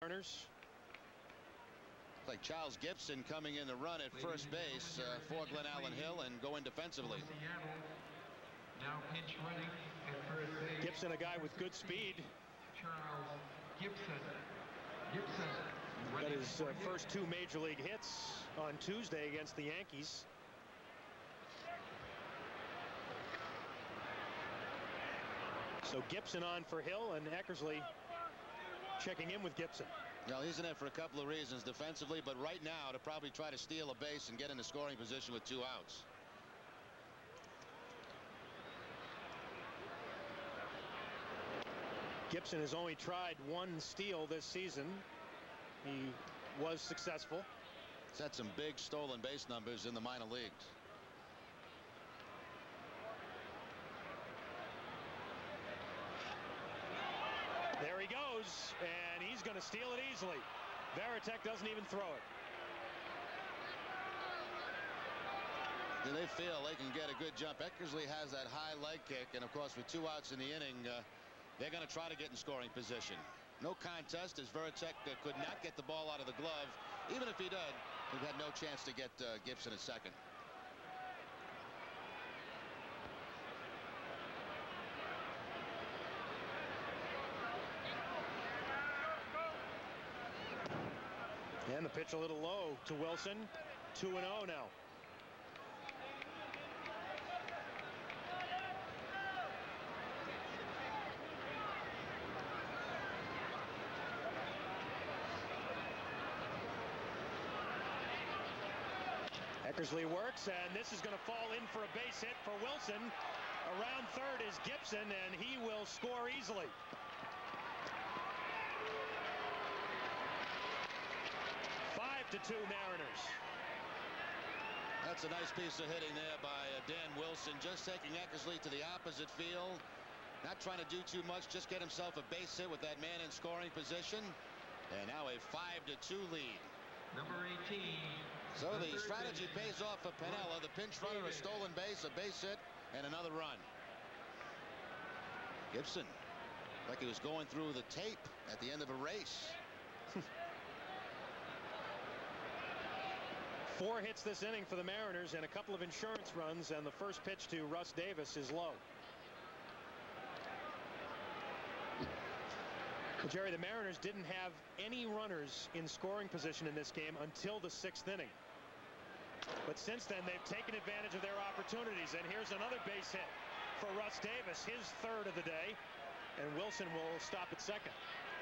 Mariners. It's like Charles Gibson coming in the run at first base for Glenn Allen Hill and going defensively. Now pitch running at first base. Gibson, a guy with good speed. Charles Gibson. Got his first 2 major league hits on Tuesday against the Yankees. So Gibson on for Hill, and Eckersley checking in with Gibson. Well, he's in it for a couple of reasons defensively, but right now to probably try to steal a base and get into scoring position with 2 outs. Gibson has only tried 1 steal this season. He was successful. He's had some big stolen base numbers in the minor leagues. There he goes, and he's going to steal it easily. Varitek doesn't even throw it. Do they feel they can get a good jump? Eckersley has that high leg kick, and of course with 2 outs in the inning, they're going to try to get in scoring position. No contest, as Varitek could not get the ball out of the glove. Even if he did, he had no chance to get Gibson at second. And the pitch a little low to Wilson. 2-0 now. Eckersley works, and this is going to fall in for a base hit for Wilson. Around third is Gibson, and he will score easily. To 2 Mariners. That's a nice piece of hitting there by Dan Wilson, just taking Eckersley to the opposite field, not trying to do too much, just get himself a base hit with that man in scoring position, and now a 5-2 lead. Number 18. So the strategy pays off for Piniella. The pinch runner, a stolen base, a base hit, and another run. Gibson, like he was going through the tape at the end of a race. 4 hits this inning for the Mariners and a couple of insurance runs, and the first pitch to Russ Davis is low. Well, Jerry, the Mariners didn't have any runners in scoring position in this game until the 6th inning. But since then, they've taken advantage of their opportunities, and here's another base hit for Russ Davis, his 3rd of the day, and Wilson will stop at second.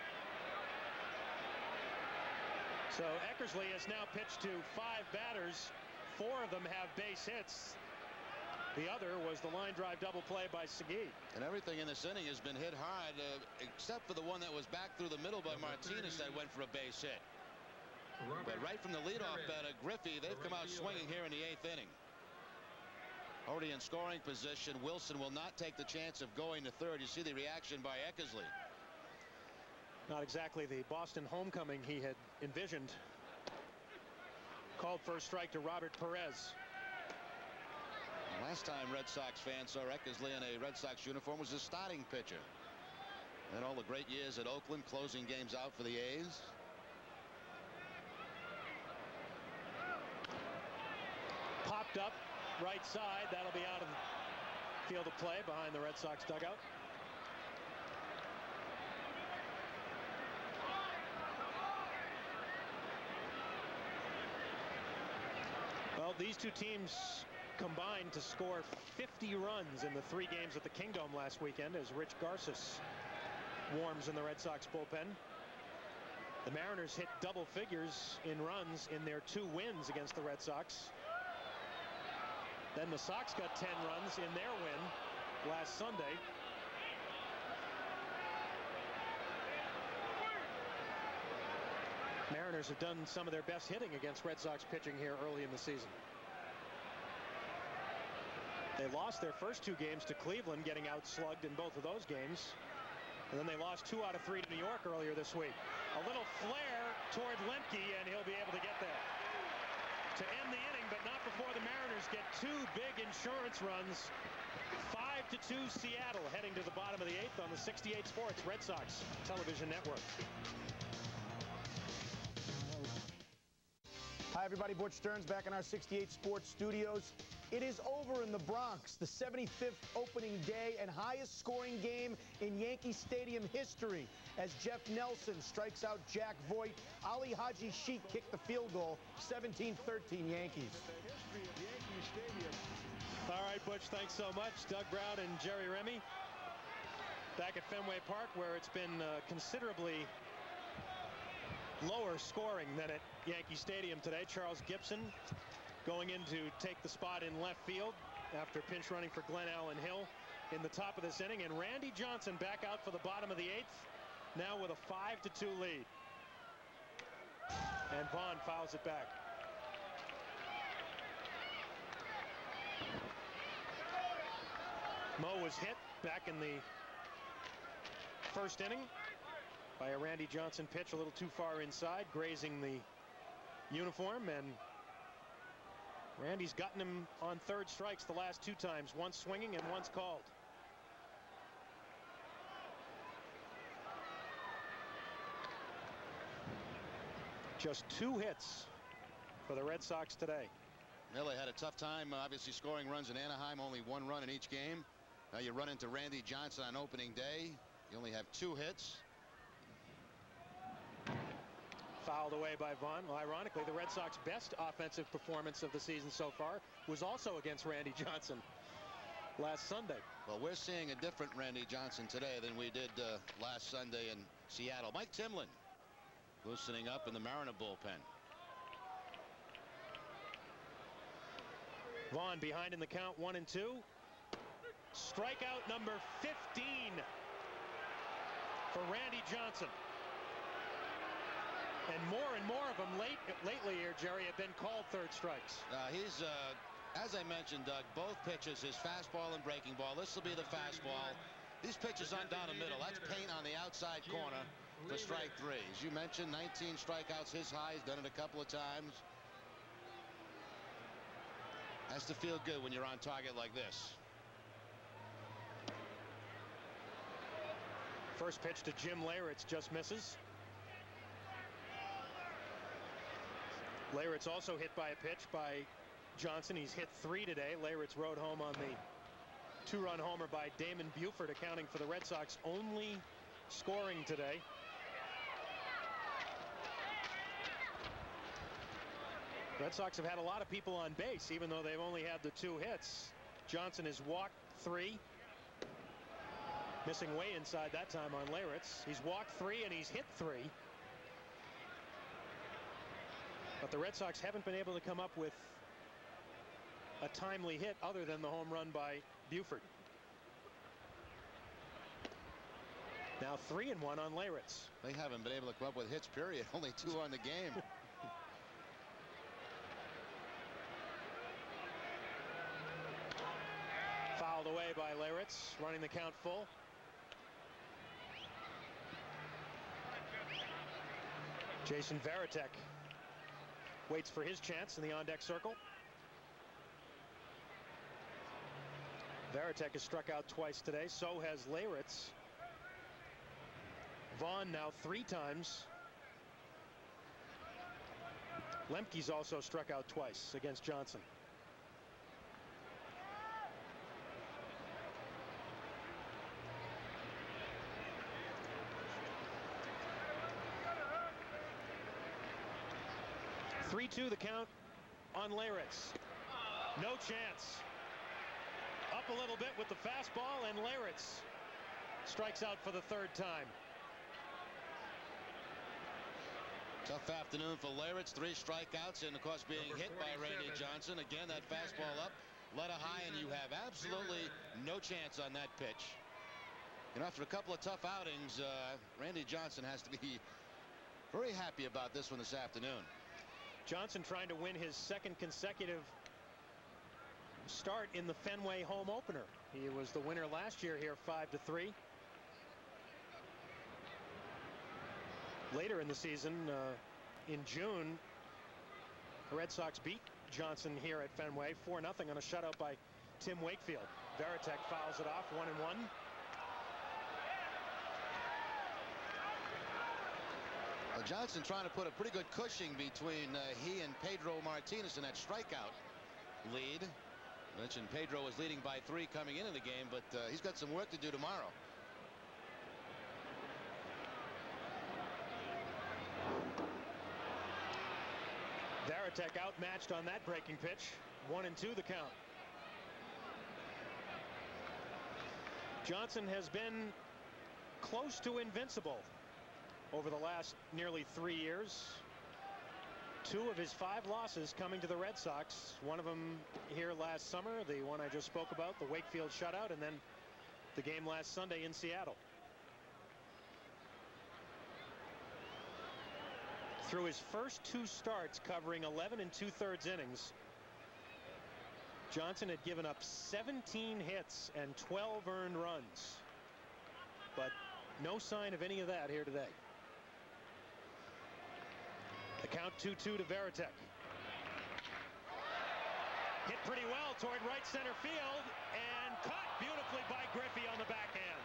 So Eckersley has now pitched to 5 batters. 4 of them have base hits. The other was the line drive double play by Segui. And everything in this inning has been hit hard, except for the one that was back through the middle by Martinez that went for a base hit. But right from the leadoff batter, Griffey, they've come out swinging here in the 8th inning. Already in scoring position. Wilson will not take the chance of going to third. You see the reaction by Eckersley. Not exactly the Boston homecoming he had envisioned. Called first strike to Robert Perez. Last time Red Sox fans saw Eckersley in a Red Sox uniform was a starting pitcher. And all the great years at Oakland, closing games out for the A's. Popped up right side. That'll be out of the field of play behind the Red Sox dugout. Well, these 2 teams combined to score 50 runs in the 3 games at the Kingdome last weekend as Rich Garces warms in the Red Sox bullpen. The Mariners hit double figures in runs in their 2 wins against the Red Sox. Then the Sox got 10 runs in their win last Sunday. Mariners have done some of their best hitting against Red Sox pitching here early in the season. They lost their first 2 games to Cleveland, getting outslugged in both of those games. And then they lost 2 out of 3 to New York earlier this week. A little flare toward Lemke, and he'll be able to get there to end the inning, but not before the Mariners get 2 big insurance runs. 5-2 Seattle, heading to the bottom of the 8th on the 68 Sports Red Sox television network. everybody. Butch Stearns back in our 68 Sports studios. It is over in the Bronx, the 75th opening day and highest scoring game in Yankee Stadium history as Jeff Nelson strikes out Jack Voigt. Ali Haji Sheikh kicked the field goal, 17-13 Yankees. All right, Butch, thanks so much. Doug Brown and Jerry Remy back at Fenway Park, where it's been considerably lower scoring than at Yankee Stadium today. Charles Gibson going in to take the spot in left field after pinch running for Glenn Allen Hill in the top of this inning. And Randy Johnson back out for the bottom of the 8th, now with a 5-2 lead. And Vaughn fouls it back. Mo was hit back in the first inning by a Randy Johnson pitch a little too far inside, grazing the uniform, and Randy's gotten him on third strikes the last 2 times, once swinging and once called. Just 2 hits for the Red Sox today. Miller had a tough time obviously scoring runs in Anaheim, only 1 run in each game. Now you run into Randy Johnson on opening day. You only have 2 hits. Fouled away by Vaughn. Well, ironically, the Red Sox best offensive performance of the season so far was also against Randy Johnson last Sunday. Well, we're seeing a different Randy Johnson today than we did last Sunday in Seattle. Mike Timlin loosening up in the Mariner bullpen. Vaughn behind in the count, 1-2. Strikeout number 15 for Randy Johnson. And more of them lately here, Jerry, have been called third strikes. He's, as I mentioned, Doug, both pitches, his fastball and breaking ball. This will be the fastball. These pitches on down the middle. That's paint on the outside corner for strike 3. As you mentioned, 19 strikeouts, his high. He's done it a couple of times. Has to feel good when you're on target like this. First pitch to Jim Leyritz just misses. Leyritz also hit by a pitch by Johnson. He's hit 3 today. Leyritz rode home on the 2-run homer by Damon Buford, accounting for the Red Sox only scoring today. Red Sox have had a lot of people on base, even though they've only had the 2 hits. Johnson has walked 3. Missing way inside that time on Leyritz. He's walked 3 and he's hit 3. But the Red Sox haven't been able to come up with a timely hit other than the home run by Buford. Now 3-1 on Leyritz. They haven't been able to come up with hits, period. Only 2 on the game. Fouled away by Leyritz, running the count full. Jason Varitek waits for his chance in the on-deck circle. Varitek has struck out twice today. So has Leyritz. Vaughn now 3 times. Lemke's also struck out twice against Johnson. The count on Leyritz. No chance. Up a little bit with the fastball, and Leyritz strikes out for the 3rd time. Tough afternoon for Leyritz. 3 strikeouts, and of course being hit by Randy Johnson. Again, that fastball up, let a high, and you have absolutely no chance on that pitch. And after a couple of tough outings, Randy Johnson has to be very happy about this one this afternoon. Johnson trying to win his 2nd consecutive start in the Fenway home opener. He was the winner last year here, 5-3. Later in the season, in June, the Red Sox beat Johnson here at Fenway 4-0 on a shutout by Tim Wakefield. Varitek fouls it off, 1-1. Well, Johnson trying to put a pretty good cushion between he and Pedro Martinez in that strikeout lead. I mentioned Pedro was leading by 3 coming into the game, but he's got some work to do tomorrow. Varitek outmatched on that breaking pitch. 1-2 the count. Johnson has been close to invincible over the last nearly 3 years. 2 of his 5 losses coming to the Red Sox. One of them here last summer, the one I just spoke about, the Wakefield shutout, and then the game last Sunday in Seattle. Through his first 2 starts covering 11 2/3 innings, Johnson had given up 17 hits and 12 earned runs, but no sign of any of that here today. The count 2-2 to Varitek. Hit pretty well toward right center field and caught beautifully by Griffey on the backhand.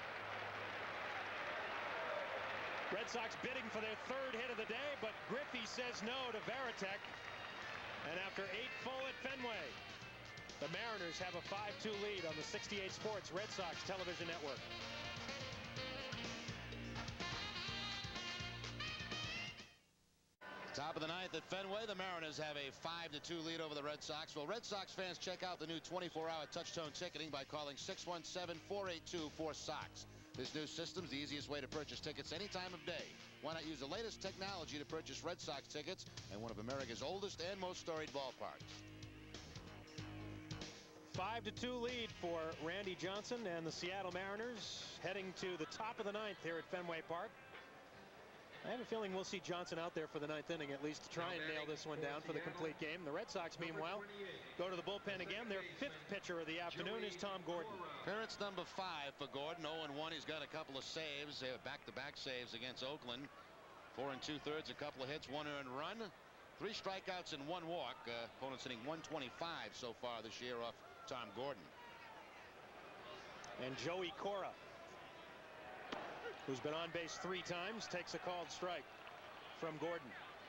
Red Sox bidding for their 3rd hit of the day, but Griffey says no to Varitek. And after 8 full at Fenway, the Mariners have a 5-2 lead on the 68 Sports Red Sox television network. Top of the 9th at Fenway, the Mariners have a 5-2 lead over the Red Sox. Well, Red Sox fans, check out the new 24-hour touch-tone ticketing by calling 617-482-4SOX. This new system's the easiest way to purchase tickets any time of day. Why not use the latest technology to purchase Red Sox tickets in one of America's oldest and most storied ballparks? 5-2 lead for Randy Johnson and the Seattle Mariners heading to the top of the 9th here at Fenway Park. I have a feeling we'll see Johnson out there for the 9th inning at least to try and nail this one down for the complete game. The Red Sox, meanwhile, go to the bullpen again. Their 5th pitcher of the afternoon is Tom Gordon. Appearance number 5 for Gordon. 0-1. He's got a couple of saves. They have back-to-back saves against Oakland. 4 2/3, a couple of hits, 1 earned run, 3 strikeouts and 1 walk. Opponents hitting 125 so far this year off Tom Gordon. And Joey Cora, who's been on base 3 times, takes a called strike from Gordon.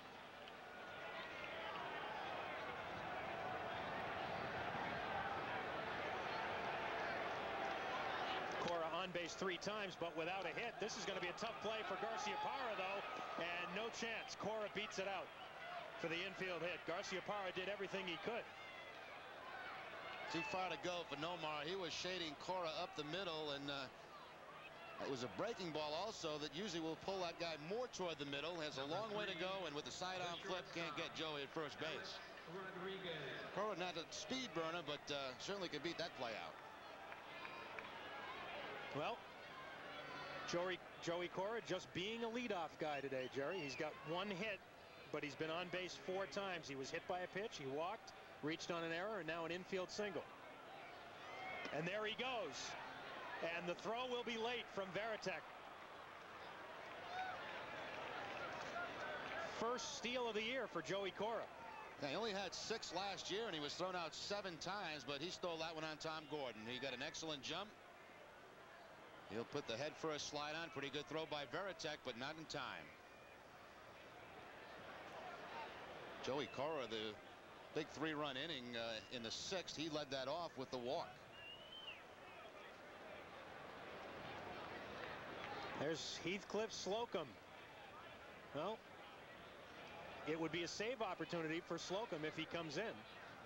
Cora on base 3 times, but without a hit. This is going to be a tough play for Garciaparra, though, and no chance. Cora beats it out for the infield hit. Garciaparra did everything he could. Too far to go for Nomar. He was shading Cora up the middle, and it was a breaking ball also that usually will pull that guy more toward the middle. Has a long way to go, and with the sidearm flip, can't get Joey at first base. Cora not a speed burner, but certainly could beat that play out. Well, Joey Cora just being a leadoff guy today, Jerry. He's got 1 hit, but he's been on base 4 times. He was hit by a pitch, he walked, reached on an error, and now an infield single. And there he goes. And the throw will be late from Varitek. First steal of the year for Joey Cora. Yeah, he only had 6 last year, and he was thrown out 7 times, but he stole that one on Tom Gordon. He got an excellent jump. He'll put the head first slide on. Pretty good throw by Varitek, but not in time. Joey Cora, the big 3-run inning in the 6th, he led that off with the walk. There's Heathcliff Slocum. Well, it would be a save opportunity for Slocum if he comes in.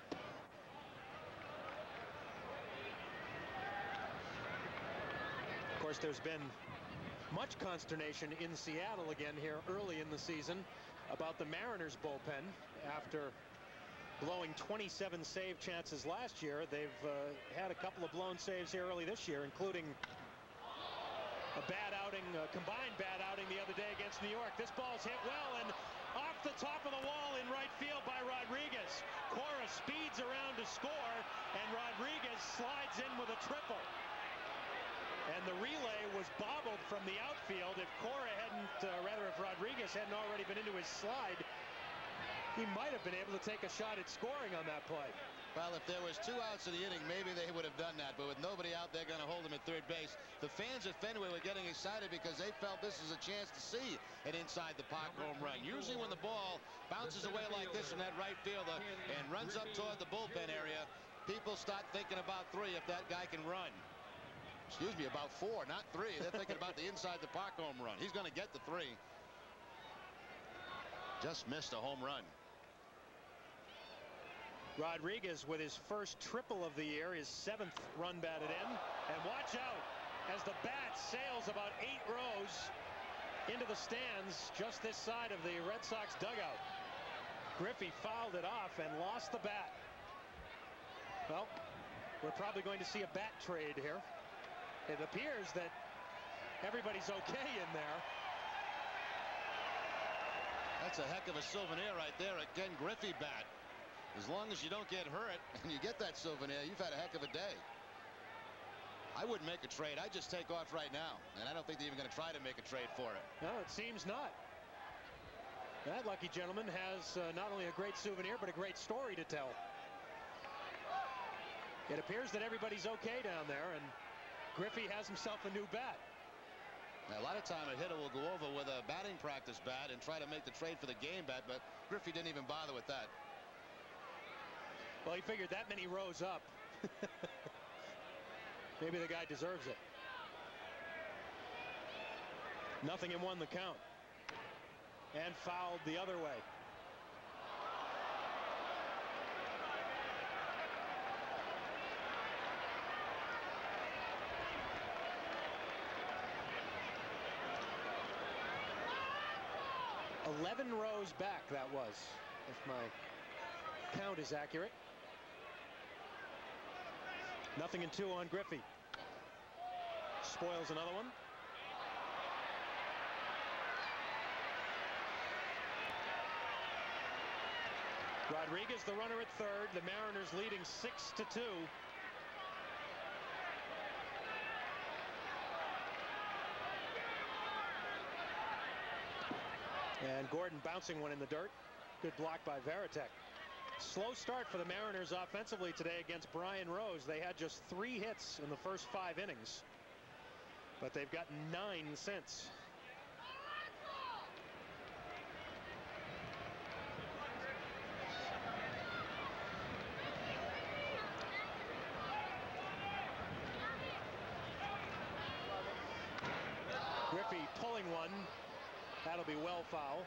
Of course, there's been much consternation in Seattle again here early in the season about the Mariners bullpen. After blowing 27 save chances last year, they've had a couple of blown saves here early this year, including a bad outing, a combined bad outing the other day against New York. This ball's hit well and off the top of the wall in right field by Rodriguez. Cora speeds around to score, and Rodriguez slides in with a triple. And the relay was bobbled from the outfield. If Cora hadn't, if Rodriguez hadn't already been into his slide, he might have been able to take a shot at scoring on that play. Well, if there was 2 outs in the inning, maybe they would have done that. But with nobody out there going to hold him at third base, the fans at Fenway were getting excited because they felt this is a chance to see an inside the park home run. Usually when the ball bounces away like this from that right fielder and runs up toward the bullpen area, people start thinking about 3 if that guy can run. Excuse me, about 4, not 3. They're thinking about the inside the park home run. He's going to get the 3. Just missed a home run. Rodriguez with his first triple of the year, his 7th run batted in. And watch out as the bat sails about 8 rows into the stands just this side of the Red Sox dugout. Griffey fouled it off and lost the bat. Well, we're probably going to see a bat trade here. It appears that everybody's okay in there. That's a heck of a souvenir right there, a Ken Griffey bat. As long as you don't get hurt and you get that souvenir, you've had a heck of a day. I wouldn't make a trade. I'd just take off right now. And I don't think they're even going to try to make a trade for it. No, it seems not. That lucky gentleman has not only a great souvenir, but a great story to tell. It appears that everybody's okay down there, and Griffey has himself a new bat. Now, a lot of time a hitter will go over with a batting practice bat and try to make the trade for the game bat, but Griffey didn't even bother with that. Well, he figured that many rows up. Maybe the guy deserves it. 0-1 the count. And fouled the other way. "11 rows back," that was, if my count is accurate. 0-2 on Griffey. Spoils another one. Rodriguez the runner at third. The Mariners leading 6-2. And Gordon bouncing one in the dirt. Good block by Varitek. Slow start for the Mariners offensively today against Brian Rose. They had just 3 hits in the first 5 innings, but they've got 9 since. Griffey pulling one. That'll be well foul.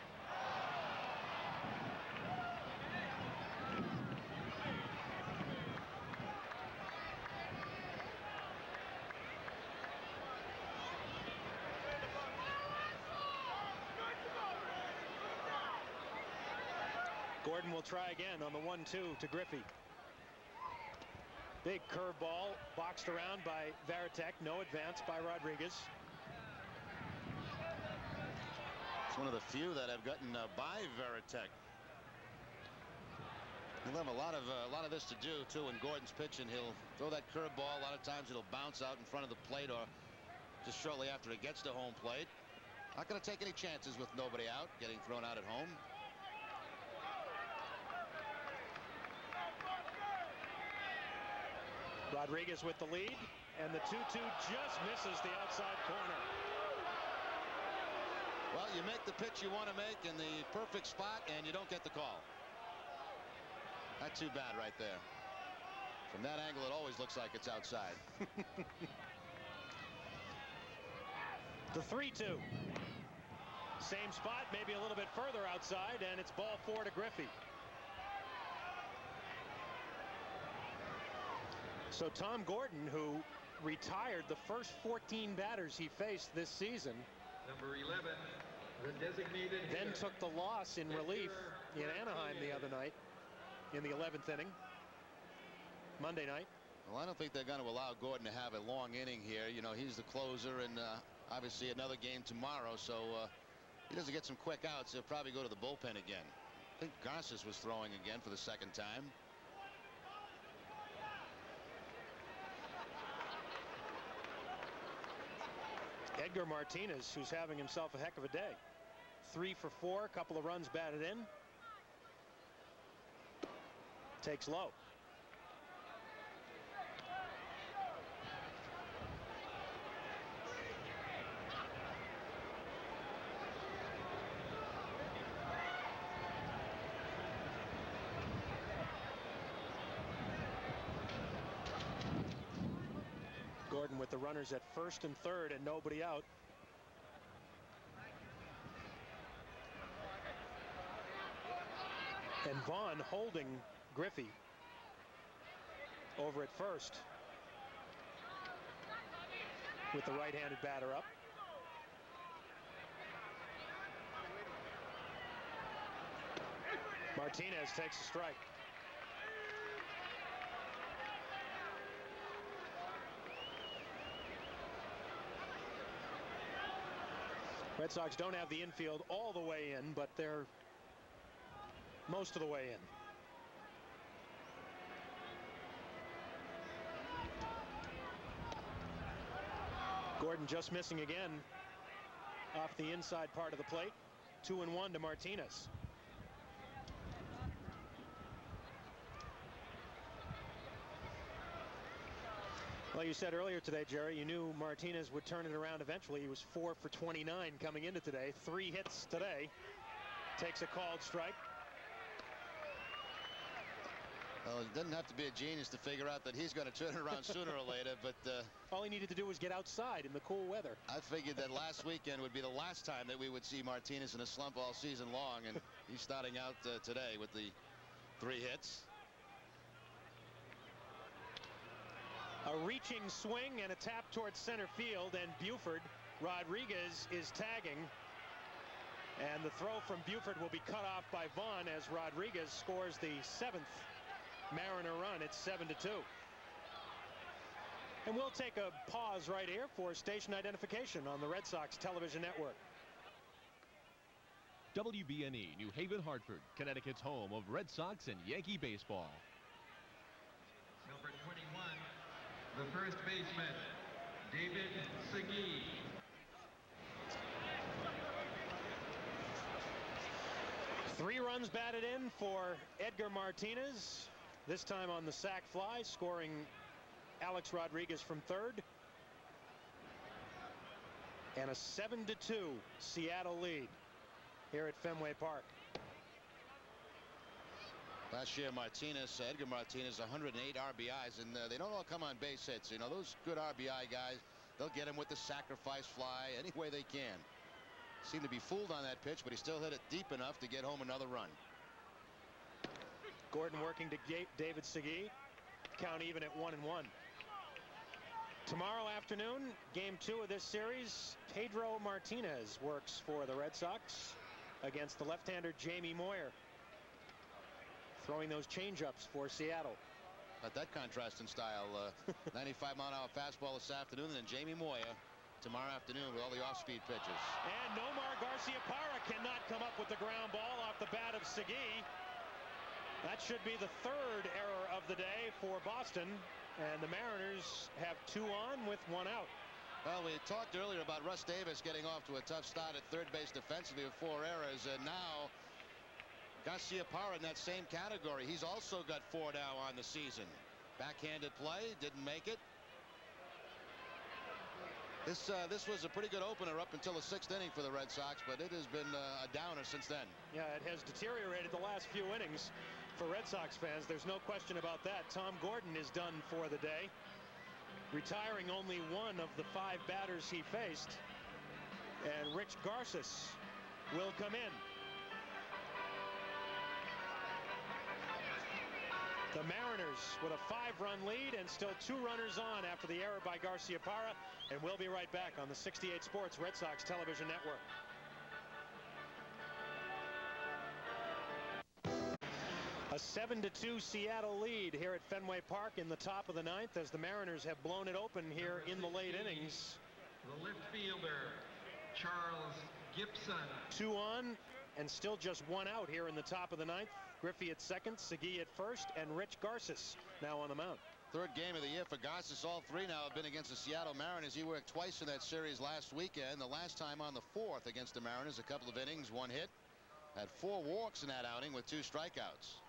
Gordon will try again on the 1-2 to Griffey. Big curveball boxed around by Varitek. No advance by Rodriguez. It's one of the few that have gotten by Varitek. He'll have a lot of this to do too when Gordon's pitching. He'll throw that curveball. A lot of times it'll bounce out in front of the plate or just shortly after it gets to home plate. Not going to take any chances with nobody out, getting thrown out at home. Rodriguez with the lead, and the 2-2 just misses the outside corner. Well, you make the pitch you want to make in the perfect spot, and you don't get the call. Not too bad right there. From that angle, it always looks like it's outside. The 3-2. Same spot, maybe a little bit further outside, and it's ball 4 to Griffey. So Tom Gordon, who retired the first 14 batters he faced this season, Number 11, the designated then hitter. took the loss in relief in Anaheim the other night in the 11th inning, Monday night. Well, I don't think they're going to allow Gordon to have a long inning here. You know, he's the closer, and obviously another game tomorrow, so he doesn't get some quick outs. He'll probably go to the bullpen again. I think Garces was throwing again for the 2nd time. Edgar Martinez, who's having himself a heck of a day. 3 for 4, a couple of runs batted in. Takes low. with the runners at first and third and nobody out. And Vaughn holding Griffey over at first with the right-handed batter up. Martinez takes a strike. Red Sox don't have the infield all the way in, but they're most of the way in. Gordon just missing again off the inside part of the plate. 2-1 to Martinez. Well, you said earlier today, Jerry, you knew Martinez would turn it around eventually. He was 4 for 29 coming into today. 3 hits today. Takes a called strike. Well, it doesn't have to be a genius to figure out that he's going to turn it around sooner or later, but all he needed to do was get outside in the cool weather. I figured that last weekend would be the last time that we would see Martinez in a slump all season long, and he's starting out today with the 3 hits. A reaching swing and a tap towards center field, and Buford. Rodriguez is tagging, and the throw from Buford will be cut off by Vaughn as Rodriguez scores the 7th Mariner run. It's 7-2. And we'll take a pause right here for station identification on the Red Sox television network. WBNE New Haven, Hartford, Connecticut's home of Red Sox and Yankee baseball. Number 21, the first baseman, David Segui. Three runs batted in for Edgar Martinez. This time on the sac fly, scoring Alex Rodriguez from third. And a 7-2 Seattle lead here at Fenway Park. Last year, Edgar Martinez, 108 RBIs, and they don't all come on base hits. You know, those good RBI guys, they'll get him with the sacrifice fly any way they can. Seemed to be fooled on that pitch, but he still hit it deep enough to get home another run. Gordon working to David Segui. Count even at 1-1. Tomorrow afternoon, game 2 of this series, Pedro Martinez works for the Red Sox against the left-hander Jamie Moyer. Throwing those changeups for Seattle. But that contrast in style. 95-mile-an-hour fastball this afternoon, and then Jamie Moyer tomorrow afternoon with all the off-speed pitches. And Nomar Garciaparra cannot come up with the ground ball off the bat of Segui. That should be the 3rd error of the day for Boston, and the Mariners have 2 on with 1 out. Well, we talked earlier about Russ Davis getting off to a tough start at third base defensively with 4 errors, and now Garciaparra in that same category. He's also got 4 now on the season. Backhanded play, didn't make it. This was a pretty good opener up until the 6th inning for the Red Sox, but it has been a downer since then. Yeah, it has deteriorated the last few innings for Red Sox fans. There's no question about that. Tom Gordon is done for the day, retiring only 1 of the 5 batters he faced, and Rich Garces will come in. The Mariners with a 5-run lead and still 2 runners on after the error by Garciaparra, and we'll be right back on the 68 Sports Red Sox television network. A 7-2 Seattle lead here at Fenway Park in the top of the 9th as the Mariners have blown it open here in the late innings. The left fielder, Charles Gibson. 2 on and still just 1 out here in the top of the 9th. Griffey at second, Segui at first, and Rich Garces now on the mound. 3rd game of the year for Garces. All 3 now have been against the Seattle Mariners. He worked twice in that series last weekend. The last time on the 4th against the Mariners. A couple of innings, 1 hit. Had 4 walks in that outing with 2 strikeouts.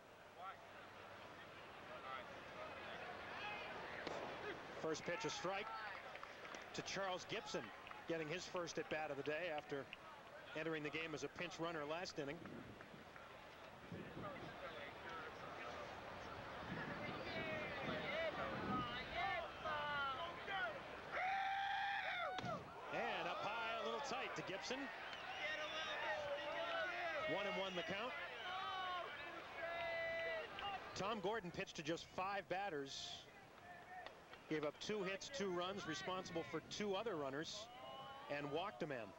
First pitch, a strike to Charles Gibson, getting his first at bat of the day after entering the game as a pinch runner last inning. tight to Gibson. 1-1 the count. Tom Gordon pitched to just 5 batters. Gave up 2 hits, 2 runs, responsible for 2 other runners, and walked a man.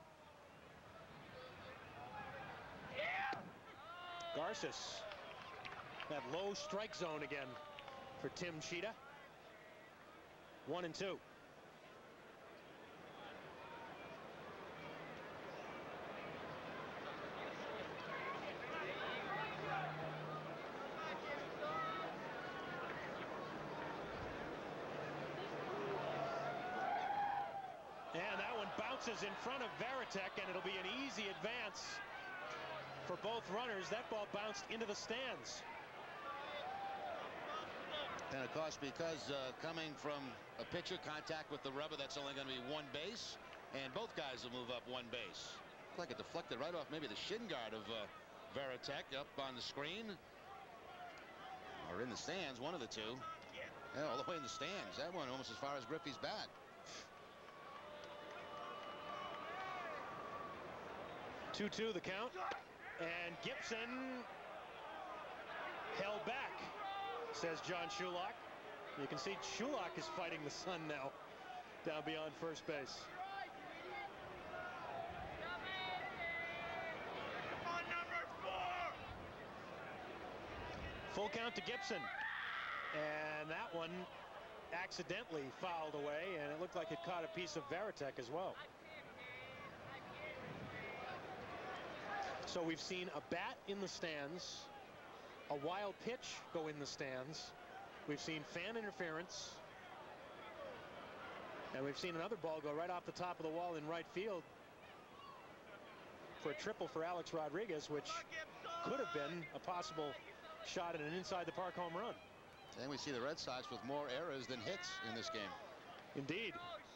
Garces. That low strike zone again for Tim Cheetah. 1-2. And that one bounces in front of Varitek, and it'll be an easy advance for both runners. That ball bounced into the stands. And of course, because coming from a pitcher contact with the rubber, that's only going to be 1 base, and both guys will move up 1 base. Looks like it deflected right off maybe the shin guard of Varitek up on the screen. Or in the stands, one of the two. Yeah, all the way in the stands. That one almost as far as Griffey's bat. 2-2 the count, and Gibson held back, says John Shulock. You can see Shulock is fighting the sun now down beyond first base. Full count to Gibson, and that one accidentally fouled away, and it looked like it caught a piece of Varitek as well. So we've seen a bat in the stands, a wild pitch go in the stands. We've seen fan interference, and we've seen another ball go right off the top of the wall in right field for a triple for Alex Rodriguez, which could have been a possible shot at an inside the park home run. And we see the Red Sox with more errors than hits in this game. Indeed.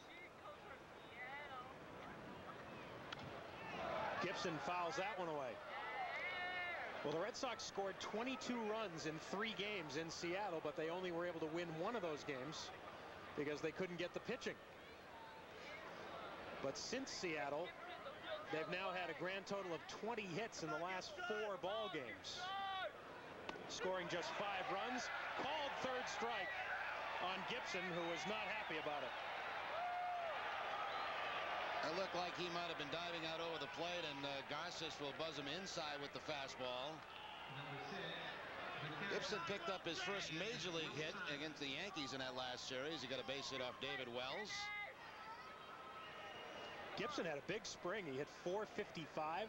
Gibson fouls that one away. Well, the Red Sox scored 22 runs in 3 games in Seattle, but they only were able to win 1 of those games because they couldn't get the pitching. But since Seattle, they've now had a grand total of 20 hits in the last 4 ball games, scoring just 5 runs. Called third strike on Gibson, who was not happy about it. It looked like he might have been diving out over the plate, and Garces will buzz him inside with the fastball. Gibson picked up his first major league hit against the Yankees in that last series. He got a base hit off David Wells. Gibson had a big spring. He hit .455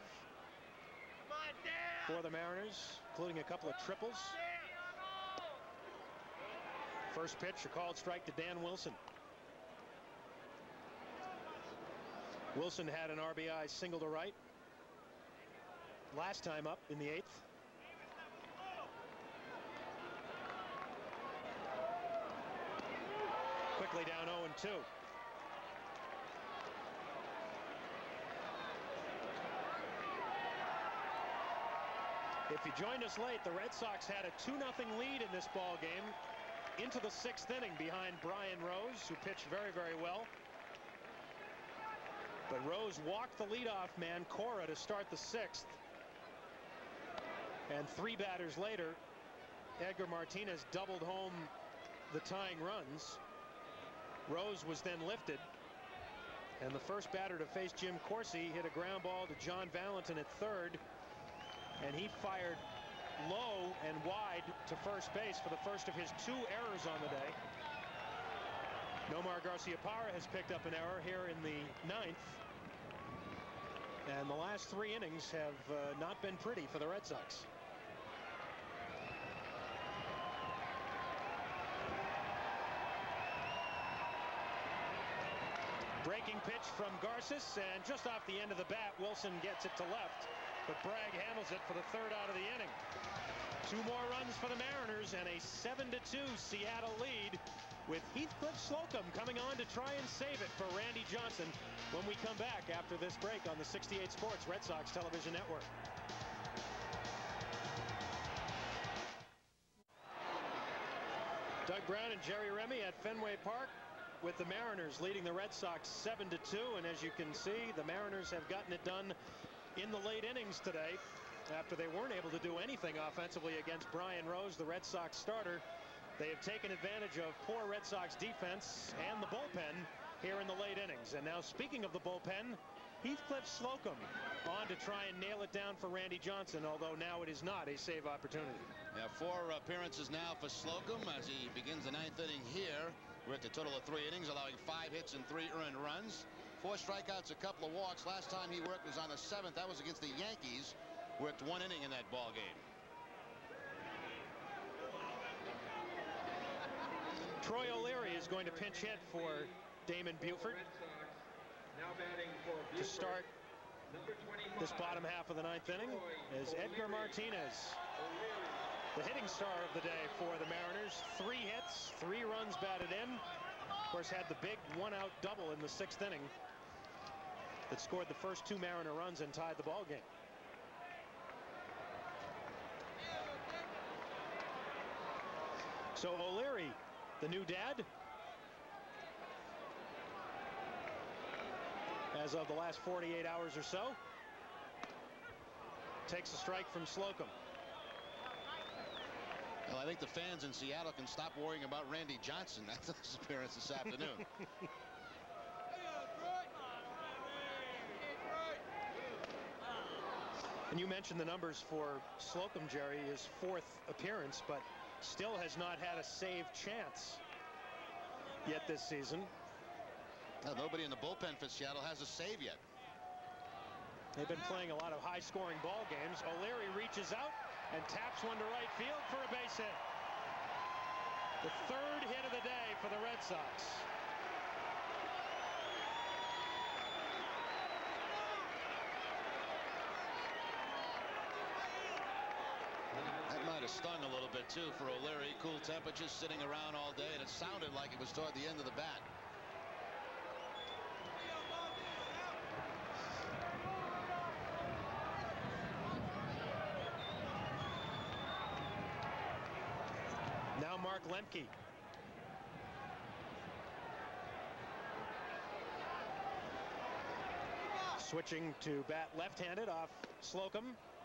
for the Mariners, including a couple of triples. First pitch, a called strike to Dan Wilson. Wilson had an RBI single to right last time up in the 8th. Quickly down 0-2. If you joined us late, the Red Sox had a 2-0 lead in this ball game into the 6th inning behind Brian Rose, who pitched very, very well. But Rose walked the leadoff man, Cora, to start the 6th. And 3 batters later, Edgar Martinez doubled home the tying runs. Rose was then lifted, and the first batter to face Jim Corsi hit a ground ball to John Valentin at third, and he fired low and wide to first base for the first of his 2 errors on the day. Nomar Garciaparra has picked up an error here in the 9th. And the last 3 innings have not been pretty for the Red Sox. Breaking pitch from Garces, and just off the end of the bat, Wilson gets it to left, but Bragg handles it for the 3rd out of the inning. 2 more runs for the Mariners and a 7-2 Seattle lead, with Heathcliff Slocum coming on to try and save it for Randy Johnson when we come back after this break on the 68 Sports Red Sox Television Network. Doug Brown and Jerry Remy at Fenway Park. with the Mariners leading the Red Sox 7-2, and as you can see, the Mariners have gotten it done in the late innings today after they weren't able to do anything offensively against Brian Rose, the Red Sox starter. They have taken advantage of poor Red Sox defense and the bullpen here in the late innings. And now, speaking of the bullpen, Heathcliff Slocum on to try and nail it down for Randy Johnson, although now it is not a save opportunity. Yeah, 4 appearances now for Slocum as he begins the 9th inning here. We're at a total of 3 innings, allowing 5 hits and 3 earned runs. 4 strikeouts, a couple of walks. Last time he worked was on the 7th. That was against the Yankees. Worked 1 inning in that ball game. Troy O'Leary is going to pinch hit for Damon Buford to start this bottom half of the 9th inning as Edgar Martinez, the hitting star of the day for the Mariners. 3 hits, 3 runs batted in. Of course, had the big 1-out double in the 6th inning that scored the first 2 Mariner runs and tied the ball game. So O'Leary, the new dad, as of the last 48 hours or so, takes a strike from Slocum. Well, I think the fans in Seattle can stop worrying about Randy Johnson after this appearance this afternoon. And you mentioned the numbers for Slocum, Jerry, his 4th appearance, but still has not had a save chance yet this season. Well, nobody in the bullpen for Seattle has a save yet. They've been playing a lot of high-scoring ball games. O'Leary reaches out and taps one to right field for a base hit. The 3rd hit of the day for the Red Sox. That might have stung a little bit too for O'Leary. Cool temperatures, sitting around all day, and it sounded like it was toward the end of the bat. Now Mark Lemke. Switching to bat left-handed off Slocum.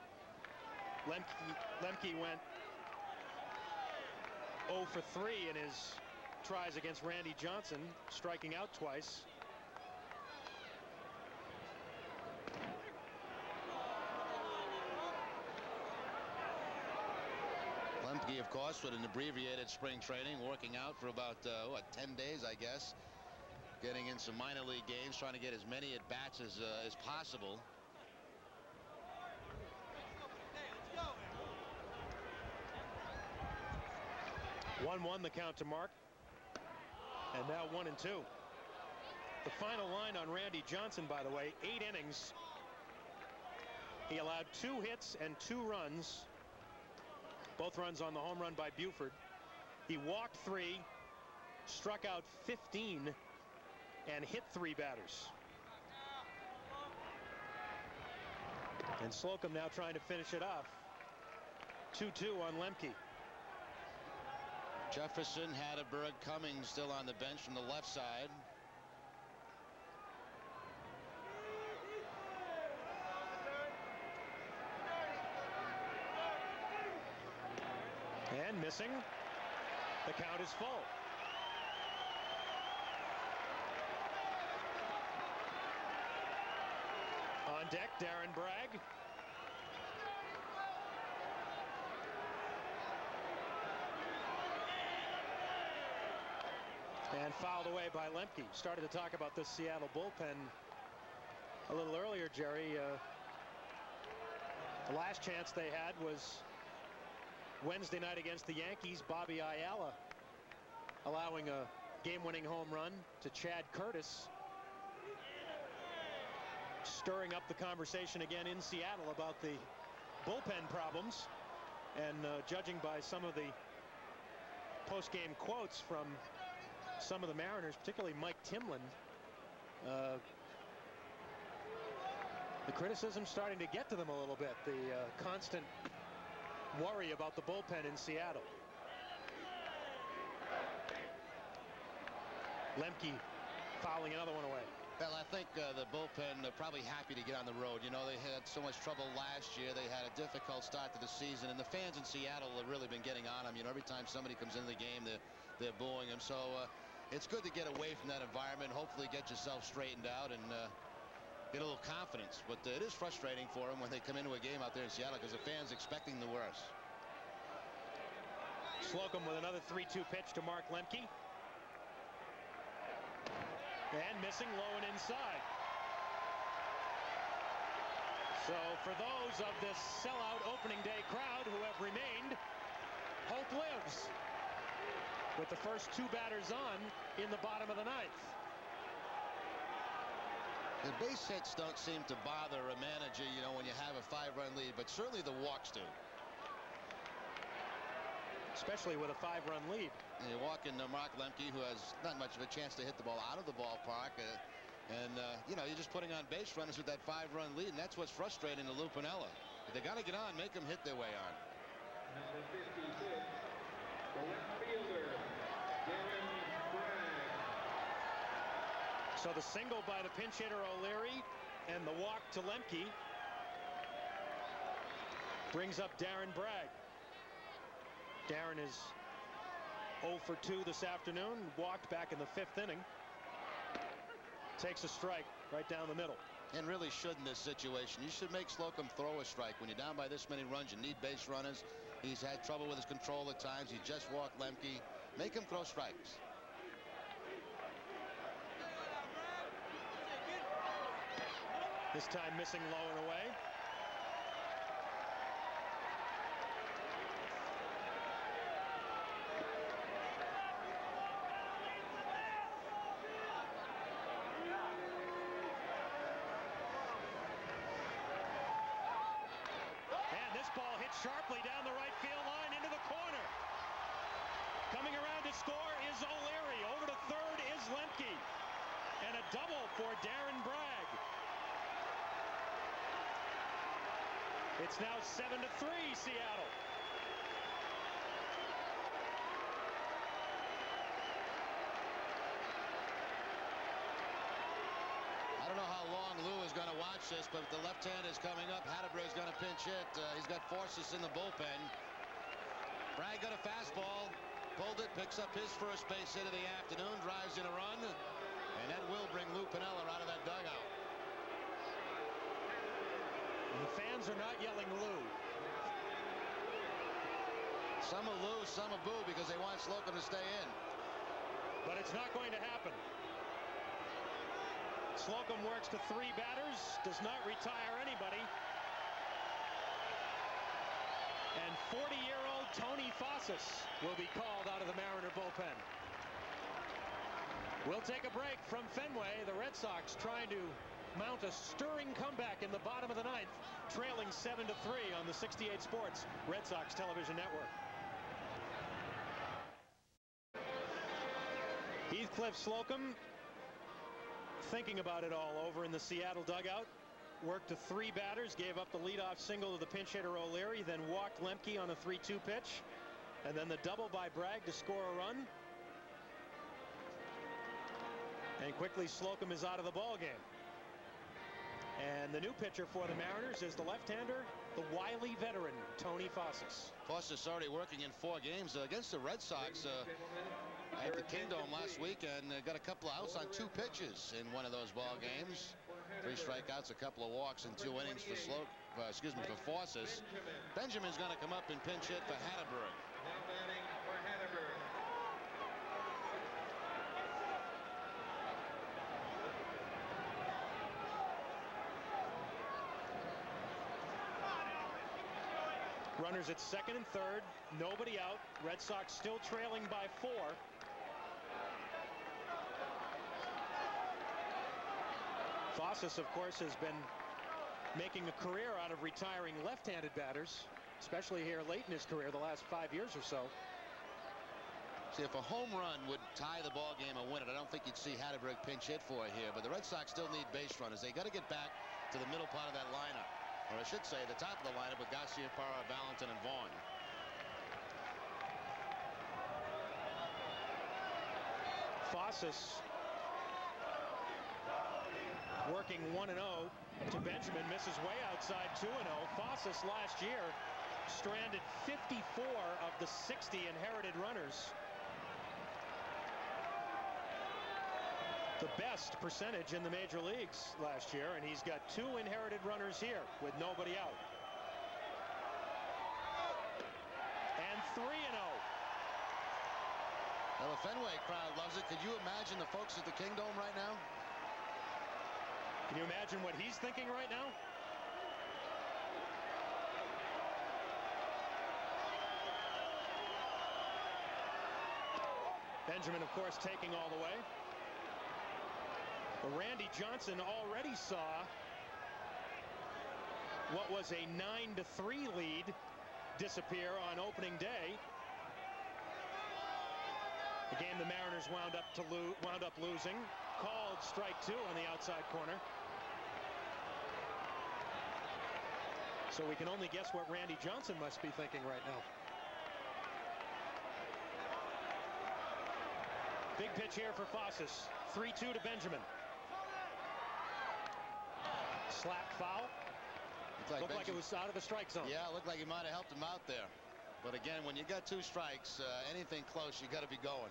Lemke went 0 for 3 in his tries against Randy Johnson, striking out twice. Lemke, of course, with an abbreviated spring training, working out for about 10 days, I guess, getting in some minor league games, trying to get as many at bats as possible. 1-1 the count to Mark, and now 1-2. The final line on Randy Johnson, by the way, 8 innings. He allowed 2 hits and 2 runs, both runs on the home run by Buford. He walked 3, struck out 15, and hit 3 batters. And Slocum now trying to finish it off. 2-2 on Lemke. Jefferson, Hatterberg, Cummings still on the bench from the left side. And missing. The count is full. On deck, Darren Bragg. And fouled away by Lemke. Started to talk about this Seattle bullpen a little earlier, Jerry. The last chance they had was Wednesday night against the Yankees. Bobby Ayala allowing a game-winning home run to Chad Curtis, stirring up the conversation again in Seattle about the bullpen problems. And judging by some of the post-game quotes from some of the Mariners, particularly Mike Timlin, the criticism starting to get to them a little bit. The constant worry about the bullpen in Seattle. Lemke fouling another one away. Well, I think the bullpen are probably happy to get on the road. You know, they had so much trouble last year. They had a difficult start to the season, and the fans in Seattle have really been getting on them. You know, every time somebody comes into the game, they're booing them. So it's good to get away from that environment. Hopefully, get yourself straightened out and get a little confidence. But it is frustrating for them when they come into a game out there in Seattle because the fans expecting the worst. Slocum with another 3-2 pitch to Mark Lemke. And missing low and inside. So for those of this sellout opening day crowd who have remained, hope lives. With the first 2 batters on in the bottom of the 9th. The base hits don't seem to bother a manager, you know, when you have a 5-run lead, but certainly the walks do. Especially with a 5-run lead. And you walk in Mark Lemke, who has not much of a chance to hit the ball out of the ballpark. You know, you're just putting on base runners with that 5-run lead, and that's what's frustrating to Lou Piniella. They got to get on, make them hit their way on. Number 56, the left fielder, Darren Bragg. So the single by the pinch hitter O'Leary and the walk to Lemke brings up Darren Bragg. Darren is 0 for 2 this afternoon. Walked back in the 5th inning. Takes a strike right down the middle. And really should in this situation. You should make Slocum throw a strike. When you're down by this many runs, you need base runners. He's had trouble with his control at times. He just walked Lemke. Make him throw strikes. This time missing low and away. Sharply down the right field line into the corner. Coming around to score is O'Leary. Over to third is Lemke. And a double for Darren Bragg. It's now 7-3 Seattle. I don't know how long Lou is going to watch this, but the left hand is coming up. Hatteberg is going to pinch hit. He's got Forces in the bullpen. Bragg got a fastball, pulled it, picks up his first base hit of the afternoon, drives in a run, and that will bring Lou Piniella out of that dugout. And the fans are not yelling Lou. Some are Lou, some are boo because they want Slocum to stay in. But it's not going to happen. Slocum works to 3 batters, does not retire anybody. And 40-year-old Tony Fossis will be called out of the Mariner bullpen. We'll take a break from Fenway. The Red Sox trying to mount a stirring comeback in the bottom of the 9th, trailing 7-3 on the 68 Sports Red Sox Television Network. Heathcliff Slocum thinking about it all over in the Seattle dugout. Worked to 3 batters, gave up the leadoff single to the pinch hitter O'Leary, then walked Lemke on a 3-2 pitch, and then the double by Bragg to score a run. And quickly Slocum is out of the ball game. And the new pitcher for the Mariners is the left-hander, the wily veteran Tony Fossis. Fossis already working in 4 games against the Red Sox. At the Kingdome last weekend, got a couple of outs on 2 pitches in one of those ball games. 3 strikeouts, a couple of walks in 2 innings for for Fossis. Benjamin's going to come up and pinch hit for Hatteberg. Now batting for Hatteberg. Runners at second and third, nobody out. Red Sox still trailing by 4. Fossis, of course, has been making a career out of retiring left-handed batters, especially here late in his career, the last 5 years or so. See, if a home run would tie the ball game and win it, I don't think you'd see Hatteberg pinch hit for it here. But the Red Sox still need base runners. They got to get back to the middle part of that lineup. Or I should say the top of the lineup with Garcia, Parra, Valentin, and Vaughn. Fossas working 1-0 to Benjamin, misses way outside 2-0. Fossas last year stranded 54 of the 60 inherited runners. The best percentage in the major leagues last year, and he's got 2 inherited runners here with nobody out. And 3-0. Well, the Fenway crowd loves it. Could you imagine the folks at the Kingdome right now? Can you imagine what he's thinking right now? Benjamin, of course, taking all the way. But Randy Johnson already saw what was a 9-3 lead disappear on opening day. The game the Mariners wound up losing. Called strike 2 on the outside corner. So we can only guess what Randy Johnson must be thinking right now. Big pitch here for Fossas. 3-2 to Benjamin. Slap foul. Looked like it was out of the strike zone. Yeah, looked like he might have helped him out there. But again, when you got 2 strikes, anything close, you got to be going.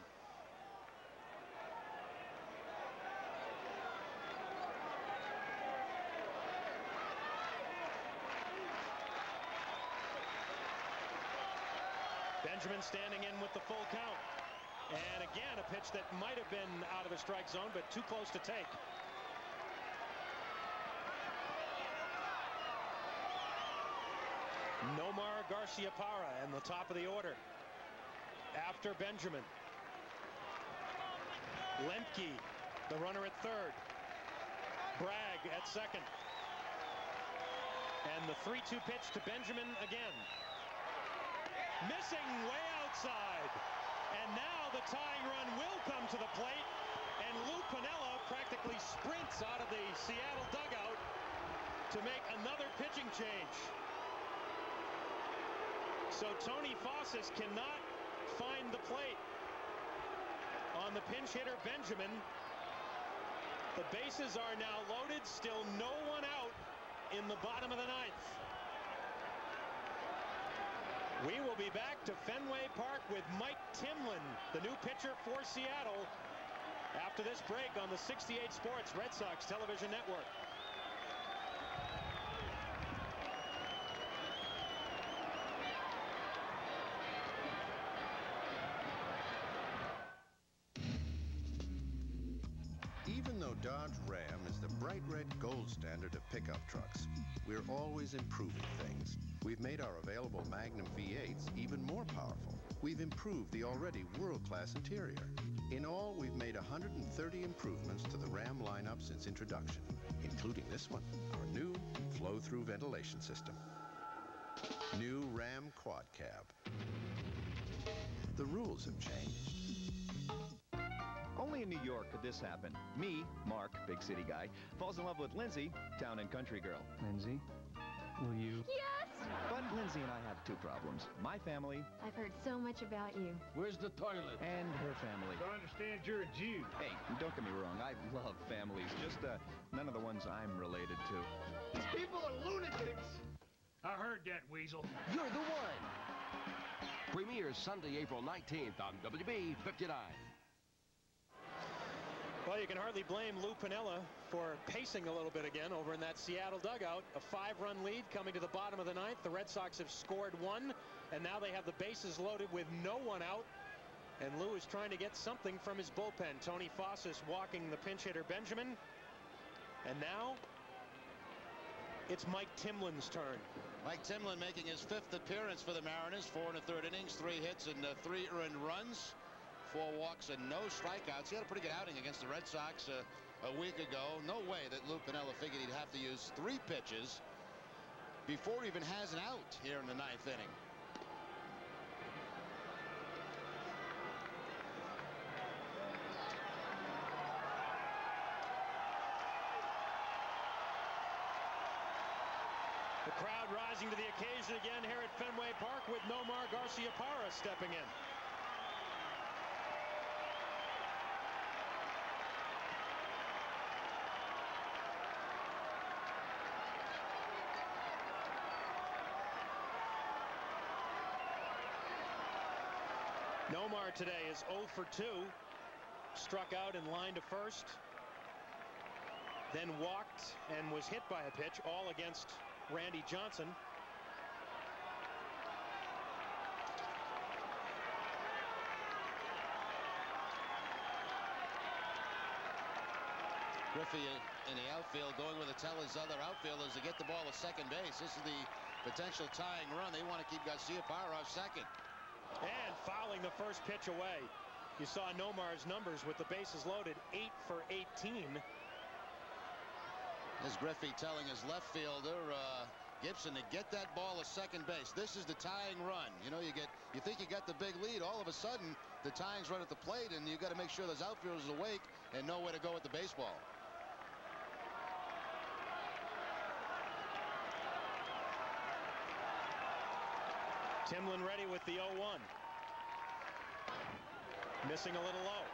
Benjamin standing in with the full count. And again, a pitch that might have been out of the strike zone, but too close to take. Nomar Garciaparra in the top of the order after Benjamin. Lemke, the runner at third. Bragg at second. And the 3-2 pitch to Benjamin again. Missing way outside. And now the tying run will come to the plate. And Lou Piniella practically sprints out of the Seattle dugout to make another pitching change. So Tony Fossas cannot find the plate on the pinch hitter Benjamin. The bases are now loaded, still no one out in the bottom of the 9th. We will be back to Fenway Park with Mike Timlin, the new pitcher for Seattle, after this break on the 68 Sports Red Sox Television Network. Even though Dodge Ram is the bright red gold standard of pickup trucks, we're always improving things. We've made our available Magnum V8s even more powerful. We've improved the already world-class interior. In all, we've made 130 improvements to the Ram lineup since introduction, including this one, our new flow-through ventilation system. New Ram Quad Cab. The rules have changed. Only in New York could this happen. Me, Mark, big city guy, falls in love with Lindsay, town and country girl. Lindsay, will you? Yes! But Lindsay and I have 2 problems. My family. I've heard so much about you. Where's the toilet? And her family. So I understand you're a Jew. Hey, don't get me wrong. I love families. Just none of the ones I'm related to. These people are lunatics. I heard that, Weasel. You're the one. Premieres Sunday, April 19th on WB 59. Well, you can hardly blame Lou Piniella for pacing a little bit again over in that Seattle dugout. A 5-run lead coming to the bottom of the 9th. The Red Sox have scored 1, and now they have the bases loaded with no one out. And Lou is trying to get something from his bullpen. Tony Fossas walking the pinch hitter Benjamin. And now it's Mike Timlin's turn. Mike Timlin making his 5th appearance for the Mariners. 4 1/3 innings, 3 hits, and 3 earned runs. 4 walks and no strikeouts. He had a pretty good outing against the Red Sox a week ago. No way that Lou Piniella figured he'd have to use 3 pitches before he even has an out here in the 9th inning. The crowd rising to the occasion again here at Fenway Park with Nomar Garciaparra stepping in. Nomar today is 0 for 2. Struck out in line to first. Then walked and was hit by a pitch, all against Randy Johnson. Griffey in the outfield going with to tell his other outfielders to get the ball at second base. This is the potential tying run. They want to keep Garciaparra off second. And fouling the first pitch away. You saw Nomar's numbers with the bases loaded, 8 for 18. As Griffey telling his left fielder Gibson to get that ball at second base. This is the tying run. You know, you think you got the big lead. All of a sudden, the tying's run at the plate, and you got to make sure those outfielders are awake and know where to go with the baseball. Timlin ready with the 0-1. Missing a little low.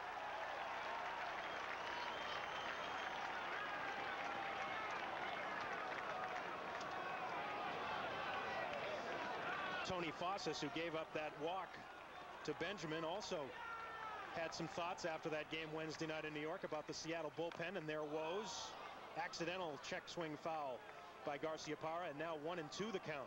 Tony Fossis, who gave up that walk to Benjamin, also had some thoughts after that game Wednesday night in New York about the Seattle bullpen and their woes. Accidental check swing foul by Garciaparra, and now 1-2 the count.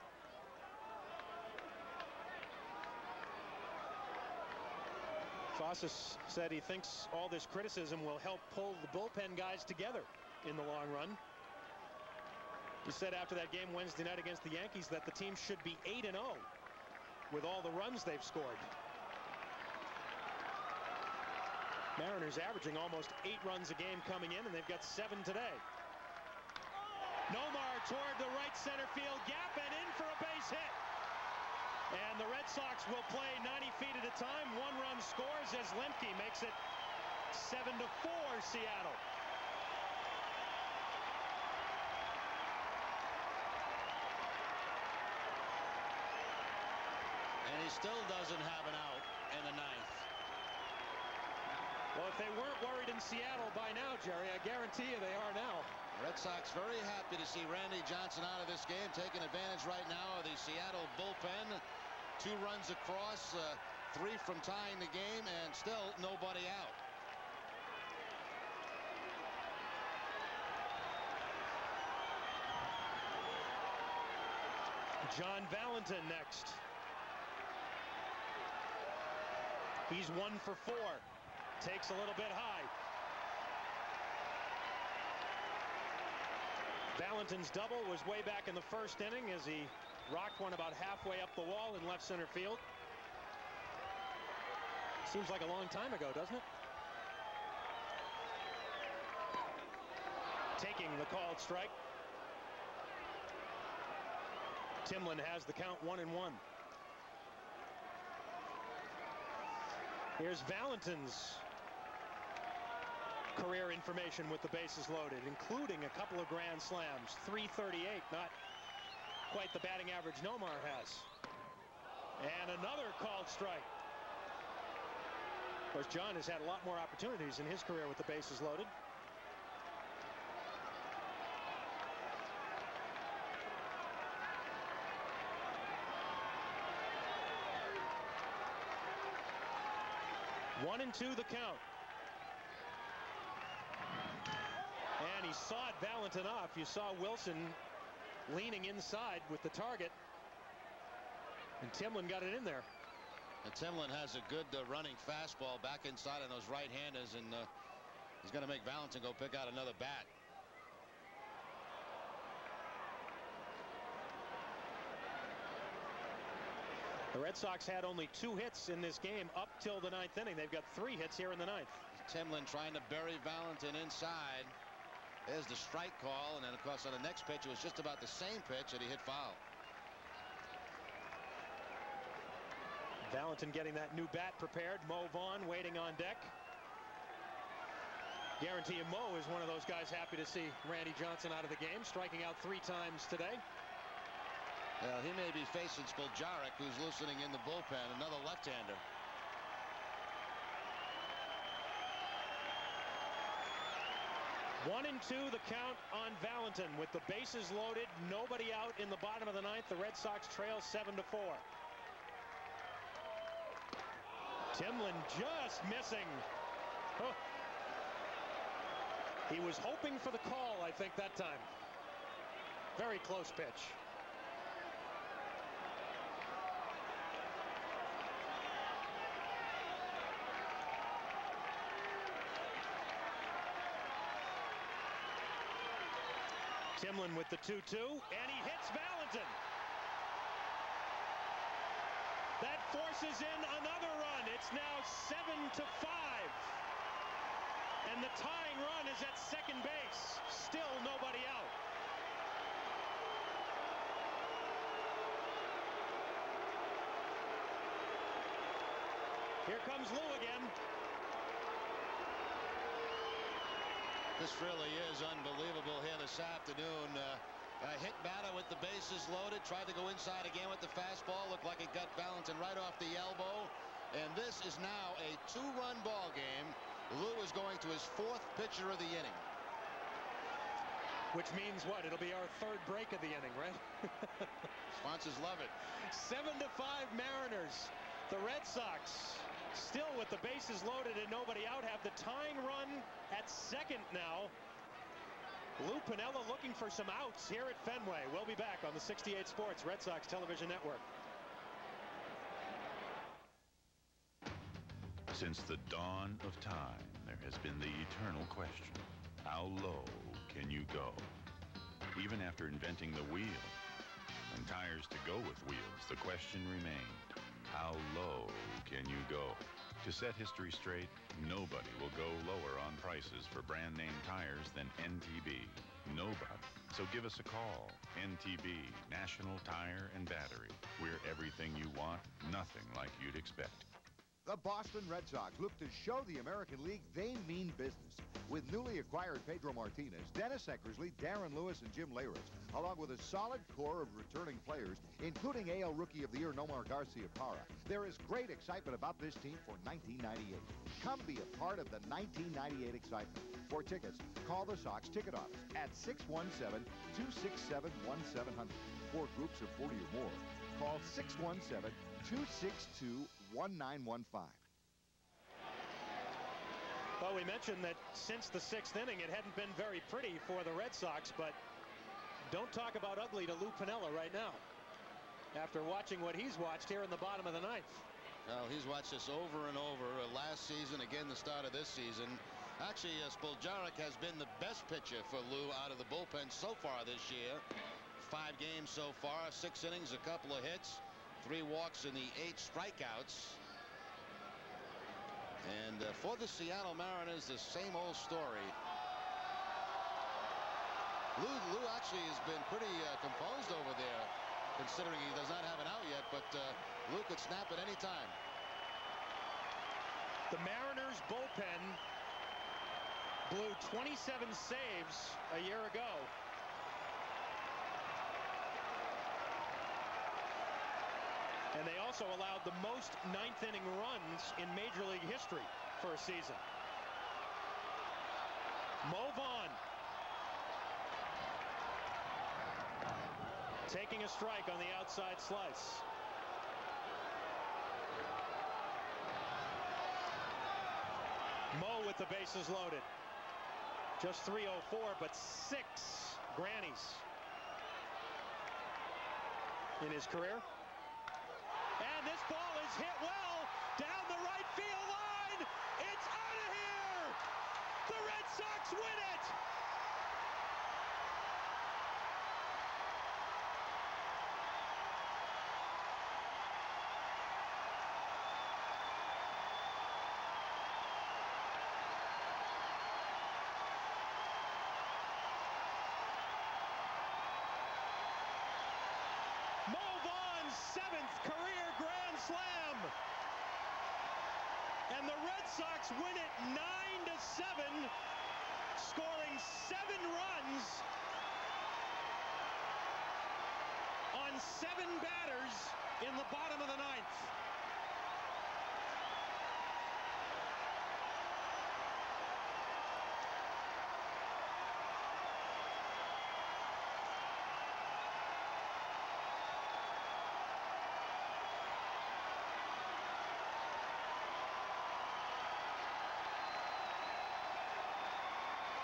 Fossis said he thinks all this criticism will help pull the bullpen guys together in the long run. He said after that game Wednesday night against the Yankees that the team should be 8-0 with all the runs they've scored. Mariners averaging almost 8 runs a game coming in, and they've got 7 today. Nomar toward the right center field gap and in for a base hit. And the Red Sox will play 90 feet at a time. 1 run scores as Lemke makes it 7-4 Seattle. And he still doesn't have an out in the 9th. Well, if they weren't worried in Seattle by now, Jerry, I guarantee you they are now. Red Sox very happy to see Randy Johnson out of this game, taking advantage right now of the Seattle bullpen. 2 runs across, 3 from tying the game, and still nobody out. John Valentin next. He's 1 for 4. Takes a little bit high. Valentin's double was way back in the first inning as he rocked one about halfway up the wall in left center field. Seems like a long time ago, doesn't it? Taking the called strike. Timlin has the count 1-1. Here's Valentin's career information with the bases loaded, including a couple of grand slams. 338, not quite the batting average Nomar has. And another called strike. Of course, John has had a lot more opportunities in his career with the bases loaded. One and 2 the count. And he sawed Valentin off. You saw Wilson leaning inside with the target. And Timlin got it in there. And Timlin has a good running fastball back inside on those right-handers, and he's going to make Valentin go pick out another bat. The Red Sox had only 2 hits in this game up till the 9th inning. They've got 3 hits here in the 9th. Timlin trying to bury Valentin inside. There's the strike call, and then of course on the next pitch it was just about the same pitch that he hit foul. Valentin getting that new bat prepared. Mo Vaughn waiting on deck. Guarantee you Mo is one of those guys happy to see Randy Johnson out of the game, striking out 3 times today. Well, he may be facing Spiljarek, who's loosening in the bullpen, another left-hander. One and 2 the count on Valentin with the bases loaded, nobody out in the bottom of the 9th. The Red Sox trail 7-4. Timlin just missing. Oh. He was hoping for the call, I think, that time. Very close pitch. Timlin with the 2-2, and he hits Valentin. That forces in another run. It's now 7-5. And the tying run is at second base. Still nobody out. Here comes Lou again. This really is unbelievable here this afternoon. A hit batter with the bases loaded, tried to go inside again with the fastball, looked like it got Valentin right off the elbow, and this is now a 2-run ball game. Lou is going to his 4th pitcher of the inning. Which means what? It'll be our 3rd break of the inning, right? Sponsors love it. 7-5 Mariners. The Red Sox, still with the bases loaded and nobody out, have the tying run at second now. Lou Piniella looking for some outs here at Fenway. We'll be back on the 68 Sports Red Sox Television Network. Since the dawn of time, there has been the eternal question: how low can you go? Even after inventing the wheel and tires to go with wheels, the question remained: how low can you go? To set history straight, nobody will go lower on prices for brand name tires than NTB. Nobody. So give us a call. NTB, National Tire and Battery. We're everything you want, nothing like you'd expect. The Boston Red Sox look to show the American League they mean business. With newly acquired Pedro Martinez, Dennis Eckersley, Darren Lewis, and Jim Leyritz, along with a solid core of returning players, including AL Rookie of the Year Nomar Garciaparra, there is great excitement about this team for 1998. Come be a part of the 1998 excitement. For tickets, call the Sox ticket office at 617-267-1700. For groups of 40 or more, call 617-262-1915. Well, we mentioned that since the 6th inning, it hadn't been very pretty for the Red Sox, but don't talk about ugly to Lou Piniella right now, after watching what he's watched here in the bottom of the 9th. Well, he's watched this over and over. Last season, again, the start of this season. Actually, Spoljaric has been the best pitcher for Lou out of the bullpen so far this year. 5 games so far, 6 innings, a couple of hits, 3 walks, and the 8 strikeouts. And for the Seattle Mariners, the same old story. Lou actually has been pretty composed over there, considering he does not have an out yet, but Lou could snap at any time. The Mariners bullpen blew 27 saves a year ago. And they also allowed the most 9th inning runs in Major League history for a season. Mo Vaughn taking a strike on the outside slice. Mo with the bases loaded. Just 304, but 6 grannies in his career. And this ball is hit well down the right field line. It's out of here. The Red Sox win it. Mo Vaughn's 7th career grand slam. And the Red Sox win it 9-7, scoring 7 runs on 7 batters in the bottom of the 9th.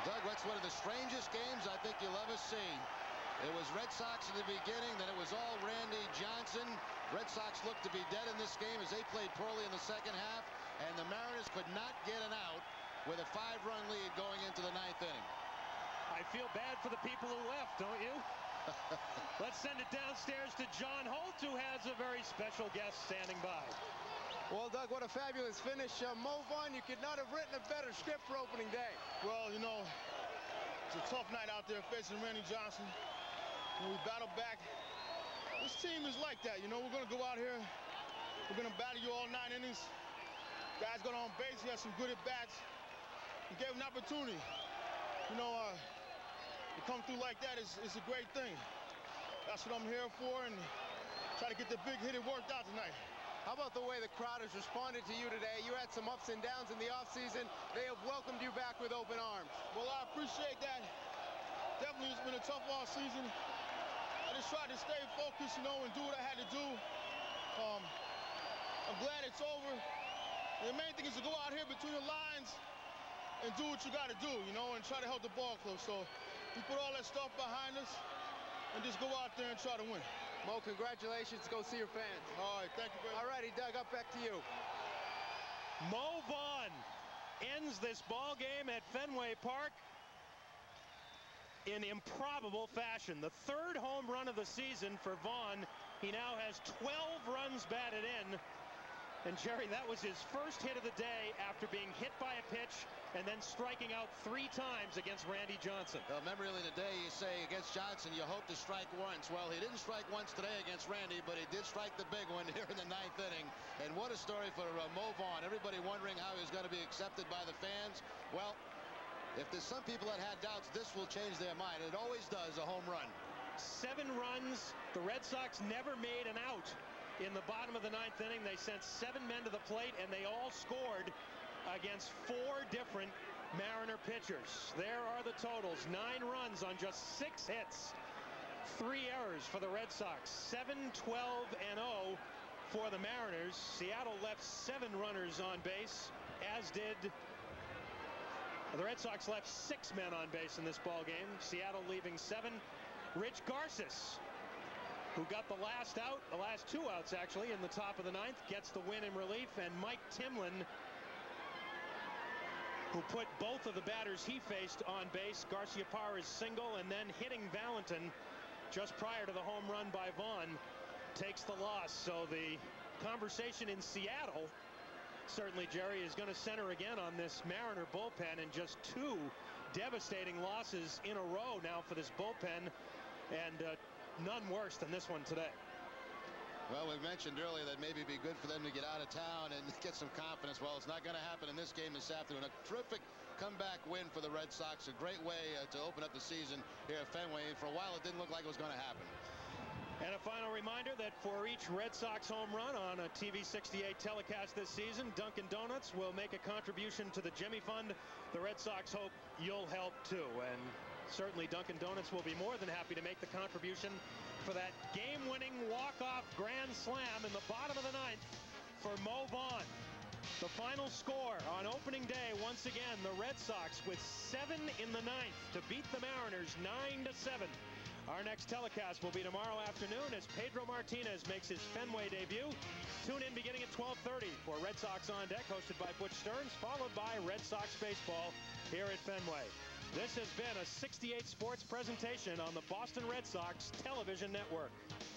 Doug, that's one of the strangest games I think you'll ever see. It was Red Sox in the beginning, then it was all Randy Johnson. Red Sox looked to be dead in this game as they played poorly in the second half, and the Mariners could not get an out with a 5-run lead going into the 9th inning. I feel bad for the people who left, don't you? Let's send it downstairs to John Holt, who has a very special guest standing by. Well, Doug, what a fabulous finish. Mo Vaughn, you could not have written a better script for opening day. Well, you know, it's a tough night out there facing Randy Johnson. When we battle back, this team is like that. You know, we're going to go out here. We're going to battle you all 9 innings. Guys got on base. He had some good at-bats. We gave him an opportunity. You know, to come through like that is a great thing. That's what I'm here for, and try to get the big hit it worked out tonight. How about the way the crowd has responded to you today? You had some ups and downs in the offseason. They have welcomed you back with open arms. Well, I appreciate that. Definitely, it's been a tough offseason. I just tried to stay focused, you know, and do what I had to do. I'm glad it's over. The main thing is to go out here between the lines and do what you got to do, you know, and try to help the ball club. So we put all that stuff behind us and just go out there and try to win. Mo, congratulations. Go see your fans. All right, thank you very much. All righty, Doug, up back to you. Mo Vaughn ends this ball game at Fenway Park in improbable fashion. The 3rd home run of the season for Vaughn. He now has 12 runs batted in. And Jerry, that was his first hit of the day after being hit by a pitch and then striking out 3 times against Randy Johnson. Well, remember earlier in the day you say against Johnson you hope to strike once. Well, he didn't strike once today against Randy, but he did strike the big one here in the 9th inning. And what a story for Mo Vaughn. Everybody wondering how he's going to be accepted by the fans. Well, if there's some people that had doubts, this will change their mind. It always does, a home run. 7 runs. The Red Sox never made an out. In the bottom of the 9th inning, they sent 7 men to the plate, and they all scored against 4 different Mariner pitchers. There are the totals. 9 runs on just 6 hits. 3 errors for the Red Sox. 7-12-0 for the Mariners. Seattle left 7 runners on base, as did the Red Sox. Left 6 men on base in this ball game. Seattle leaving 7. Rich Garces, who got the last out, the last 2 outs actually, in the top of the 9th, gets the win in relief. And Mike Timlin, who put both of the batters he faced on base, Garciaparra's single and then hitting Valentin just prior to the home run by Vaughn, takes the loss. So the conversation in Seattle, certainly, Jerry, is going to center again on this Mariner bullpen, and just 2 devastating losses in a row now for this bullpen, and none worse than this one today. Well, we mentioned earlier that maybe it'd be good for them to get out of town and get some confidence. Well, it's not going to happen in this game this afternoon. A terrific comeback win for the Red Sox. A great way to open up the season here at Fenway. For a while, it didn't look like it was going to happen. And a final reminder that for each Red Sox home run on a TV 68 telecast this season, Dunkin' Donuts will make a contribution to the Jimmy Fund. The Red Sox hope you'll help too. And certainly Dunkin' Donuts will be more than happy to make the contribution for that game-winning walk-off grand slam in the bottom of the 9th for Mo Vaughn. The final score on opening day, once again, the Red Sox with 7 in the 9th to beat the Mariners 9-7. Our next telecast will be tomorrow afternoon as Pedro Martinez makes his Fenway debut. Tune in beginning at 12:30 for Red Sox On Deck, hosted by Butch Stearns, followed by Red Sox baseball here at Fenway. This has been a 68 Sports presentation on the Boston Red Sox Television Network.